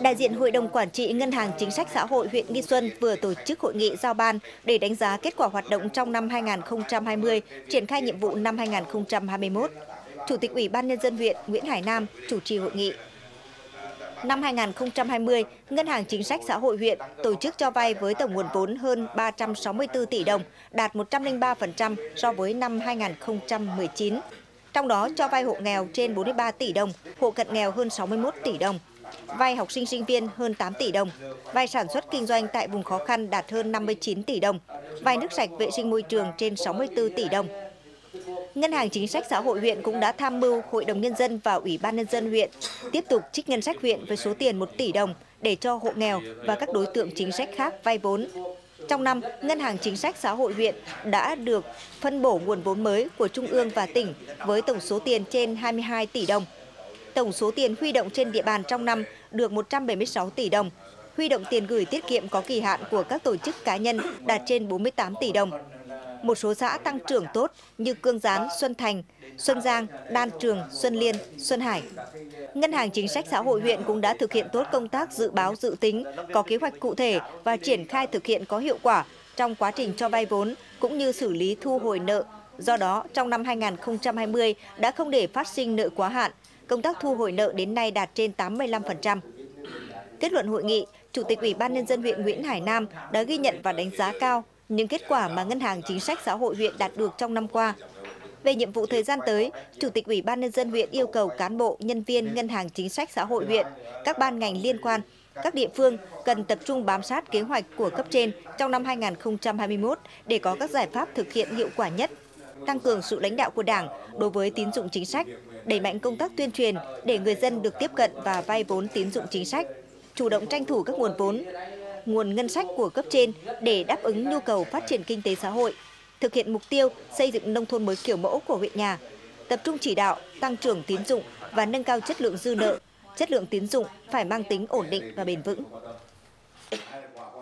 Đại diện Hội đồng Quản trị Ngân hàng Chính sách Xã hội huyện Nghi Xuân vừa tổ chức hội nghị giao ban để đánh giá kết quả hoạt động trong năm 2020, triển khai nhiệm vụ năm 2021. Chủ tịch Ủy ban Nhân dân huyện Nguyễn Hải Nam chủ trì hội nghị. Năm 2020, Ngân hàng Chính sách Xã hội huyện tổ chức cho vay với tổng nguồn vốn hơn 364 tỷ đồng, đạt 103% so với năm 2019. Trong đó cho vay hộ nghèo trên 43 tỷ đồng, hộ cận nghèo hơn 61 tỷ đồng, vay học sinh sinh viên hơn 8 tỷ đồng, vay sản xuất kinh doanh tại vùng khó khăn đạt hơn 59 tỷ đồng, vay nước sạch vệ sinh môi trường trên 64 tỷ đồng. Ngân hàng Chính sách Xã hội huyện cũng đã tham mưu Hội đồng Nhân dân và Ủy ban Nhân dân huyện tiếp tục trích ngân sách huyện với số tiền 1 tỷ đồng để cho hộ nghèo và các đối tượng chính sách khác vay vốn. Trong năm, Ngân hàng Chính sách Xã hội huyện đã được phân bổ nguồn vốn mới của Trung ương và tỉnh với tổng số tiền trên 22 tỷ đồng. Tổng số tiền huy động trên địa bàn trong năm được 176 tỷ đồng. Huy động tiền gửi tiết kiệm có kỳ hạn của các tổ chức cá nhân đạt trên 48 tỷ đồng. Một số xã tăng trưởng tốt như Cương Gián, Xuân Thành, Xuân Giang, Đan Trường, Xuân Liên, Xuân Hải. Ngân hàng Chính sách Xã hội huyện cũng đã thực hiện tốt công tác dự báo dự tính, có kế hoạch cụ thể và triển khai thực hiện có hiệu quả trong quá trình cho vay vốn cũng như xử lý thu hồi nợ. Do đó, trong năm 2020 đã không để phát sinh nợ quá hạn, công tác thu hồi nợ đến nay đạt trên 85%. Kết luận hội nghị, Chủ tịch Ủy ban Nhân dân huyện Nguyễn Hải Nam đã ghi nhận và đánh giá cao những kết quả mà Ngân hàng Chính sách Xã hội huyện đạt được trong năm qua. Về nhiệm vụ thời gian tới, Chủ tịch Ủy ban Nhân dân huyện yêu cầu cán bộ, nhân viên Ngân hàng Chính sách Xã hội huyện, các ban ngành liên quan, các địa phương cần tập trung bám sát kế hoạch của cấp trên trong năm 2021 để có các giải pháp thực hiện hiệu quả nhất, tăng cường sự lãnh đạo của Đảng đối với tín dụng chính sách, đẩy mạnh công tác tuyên truyền để người dân được tiếp cận và vay vốn tín dụng chính sách, chủ động tranh thủ các nguồn vốn, nguồn ngân sách của cấp trên để đáp ứng nhu cầu phát triển kinh tế xã hội, thực hiện mục tiêu xây dựng nông thôn mới kiểu mẫu của huyện nhà, tập trung chỉ đạo tăng trưởng tín dụng và nâng cao chất lượng dư nợ, chất lượng tín dụng phải mang tính ổn định và bền vững.